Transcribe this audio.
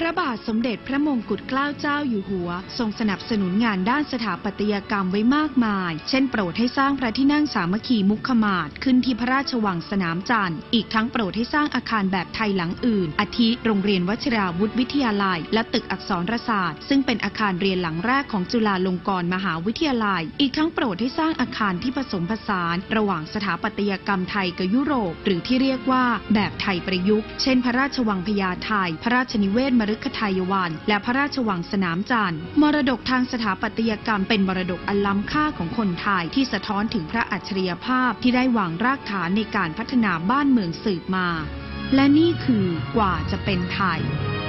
ระบาทสมเด็จพระมงกุฎเกล้าเจ้าอยู่หัวทรงสนับสนุนงานด้านสถาปัตยกรรมไว้มากมายเช่นโปรดให้สร้างพระที่นั่งสามัคคีมุขมาศขึ้นที่พระราชวังสนามจันทร์อีกทั้งโปรดให้สร้างอาคารแบบไทยหลังอื่นอาทิโรงเรียนวชิราวุธวิทยาลัยและตึกอักษรศาสตร์ซึ่งเป็นอาคารเรียนหลังแรกของจุฬาลงกรณ์มหาวิทยาลัยอีกทั้งโปรดให้สร้างอาคารที่ผสมผสานระหว่างสถาปัตยกรรมไทยกับยุโรปหรือที่เรียกว่าแบบไทยประยุกต์เช่นพระราชวังพญาไทพระราชนิเวศมฤคทายวันและพระราชวังสนามจันทร์มรดกทางสถาปัตยกรรมเป็นมรดกอันล้ำค่าของคนไทยที่สะท้อนถึงพระอัจฉริยภาพที่ได้วางรากฐานในการพัฒนาบ้านเมืองสืบมาและนี่คือกว่าจะเป็นไทย